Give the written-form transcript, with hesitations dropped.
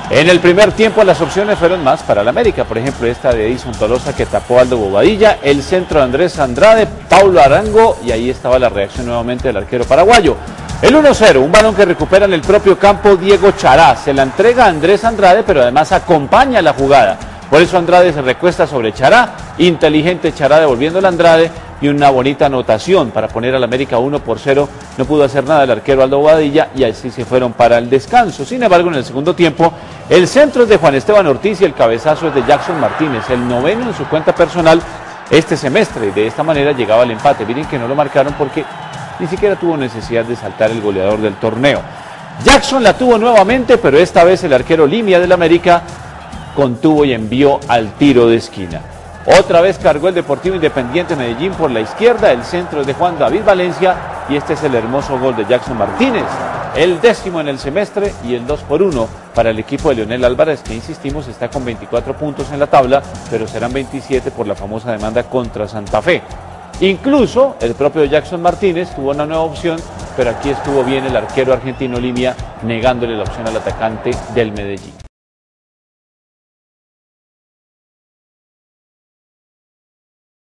En el primer tiempo las opciones fueron más para el América, por ejemplo esta de Edison Tolosa que tapó a Aldo Bobadilla, el centro de Andrés Andrade, Paulo Arango y ahí estaba la reacción nuevamente del arquero paraguayo. El 1-0, un balón que recupera en el propio campo Diego Chará, se la entrega a Andrés Andrade pero además acompaña la jugada. Por eso Andrade se recuesta sobre Chará, inteligente Chará devolviéndole a Andrade y una bonita anotación para poner al América 1-0. No pudo hacer nada el arquero Aldo Bobadilla y así se fueron para el descanso. Sin embargo, en el segundo tiempo, el centro es de Juan Esteban Ortiz y el cabezazo es de Jackson Martínez, el noveno en su cuenta personal este semestre. Y de esta manera llegaba el empate. Miren que no lo marcaron porque ni siquiera tuvo necesidad de saltar el goleador del torneo. Jackson la tuvo nuevamente, pero esta vez el arquero Limia del América contuvo y envió al tiro de esquina. Otra vez cargó el Deportivo Independiente Medellín por la izquierda, el centro es de Juan David Valencia y este es el hermoso gol de Jackson Martínez, el 10º en el semestre y el 2-1 para el equipo de Leonel Álvarez, que insistimos está con 24 puntos en la tabla, pero serán 27 por la famosa demanda contra Santa Fe. Incluso el propio Jackson Martínez tuvo una nueva opción, pero aquí estuvo bien el arquero argentino Limia negándole la opción al atacante del Medellín.